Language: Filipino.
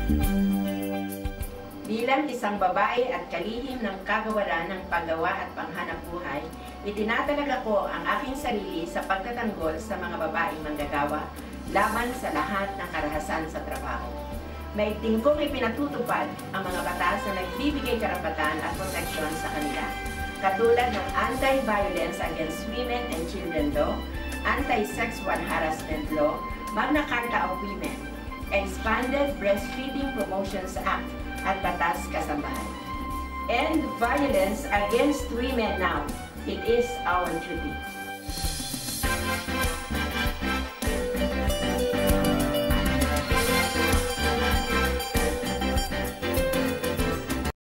Bilang isang babae at kalihim ng kagawaran ng paggawa at panghanap buhay, itinatalaga ko ang aking sarili sa pagtatanggol sa mga babaeng manggagawa laban sa lahat ng karahasan sa trabaho. Maigting kong ipinatutupad ang mga batas na nagbibigay karapatan at proteksyon sa kanila, katulad ng Anti-Violence Against Women and Children Law, Anti-Sexual Harassment Law, Magna Carta of Women, Expanded Breastfeeding Promotions Act, at Batas Kasambahay. End violence against women now. It is our duty.